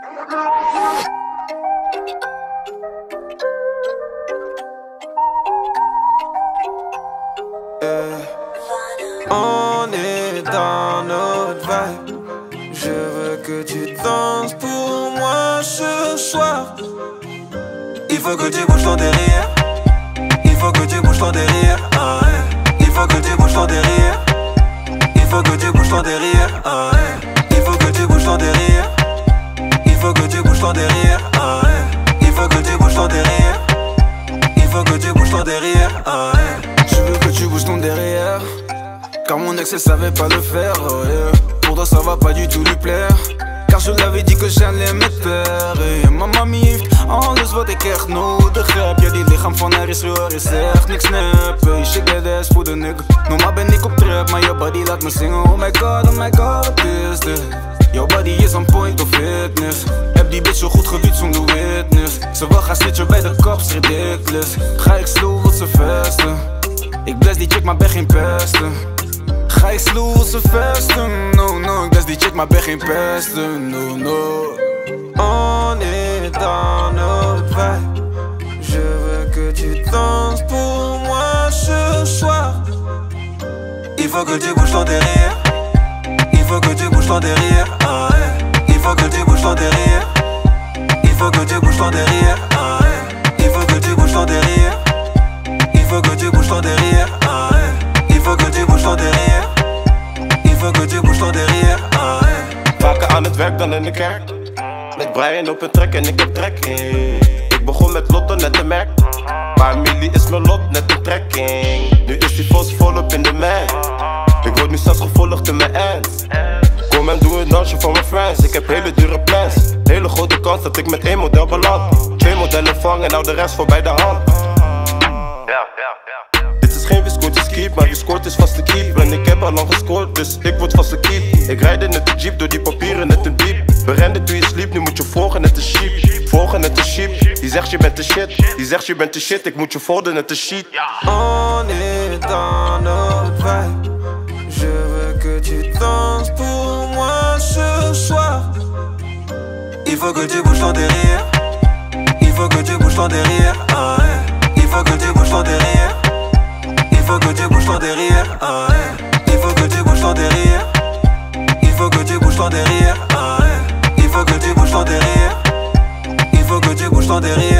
On est dans notre vibe. Je veux que tu danses pour moi ce soir. Il faut que tu bouges ton derrière. Il faut que tu bouges ton derrière. Ah ouais. Il faut que tu bouges ton derrière. Il faut que tu bouges ton derrière. Ah ouais. Il faut que tu bouges ton derrière. Il faut que tu bouges ton derrière. Ah ouais. Il faut que tu bouges ton derrière. Il faut que tu bouges ton derrière. Ah ouais. Je veux que tu bouges ton derrière. Car mon ex elle savait pas le faire, oh yeah. Pour toi ça va pas du tout lui plaire. Car je l'avais dit que j'allais met peren. Mama heeft alles wat ik echt nodig heb. Ja, die lichaam van haar is ruw, is echt niks snappen. Shake that ass voor de nigga. Normaal ben ik op trap, maar je body laat me zingen. Oh my god, what is this? Jouw body is on point of fitness. Heb die bitch zo goed gebied zonder witness. Ze wil gaan snitchen bij de cops, ridiculous. Ga ik slow, wil ze vesten. Ik bless die chick, maar ben geen pesten. Ga ik slow, wil ze vesten. No, ik bless die chick, maar ben geen pesten. No. On est dans notre vibe. Je veux que tu danses pour moi ce soir. Il faut que tu bouges ton derrière. Il faut que tu bouges ton derrière. Ah ouais. Il faut que tu bouges ton derrière. Il faut que tu bouges ton derrière. Ah ouais. Il faut que tu bouges ton derrière. Il faut que tu bouges ton derrière. Ah ouais. Il faut que tu bouges ton derrière. Il faut que tu bouges ton derrière. Ah ouais. Vaker aan het werk dan in de kerk. Met Brian op een trek en ik heb trekking. Ik begon met Lotto, net een merk. Maar Millie is mijn lot, net een trekking. Nu is die vos volop in de man. Ik word nu zelfs gevolgd in mijn ends. Kom en doe een dansje voor mijn friends. Ik heb hele dure plans. Hele grote kans dat ik met één model beland. 2 modellen vang en nou de rest voor bij de hand. Dit is geen Wisconsin keep, maar wie scoort is vast de keep. En ik heb al lang gescoord, dus ik word vast de keep. Ik rijd in de jeep, door die papieren net een diep. Berende toen je sliep, nu moet je volgen net een sheep. Volgen net een sheep, die zegt je bent de shit. Die zegt je bent de shit, ik moet je volgen net een sheet. On est dans notre vibe. Je veux que tu danses pour moi ce soir. Il faut que tu bouges ton derrière. Il faut que tu bouges ton derrière. Ah ouais. Il faut que tu bouges ton derrière. Il faut que tu bouges ton derrière. Ah ouais. Il faut que tu bouges ton derrière. Il faut que tu bouges ton derrière. Ah ouais. Il faut que tu bouges ton derrière. Il faut que tu bouges ton derrière.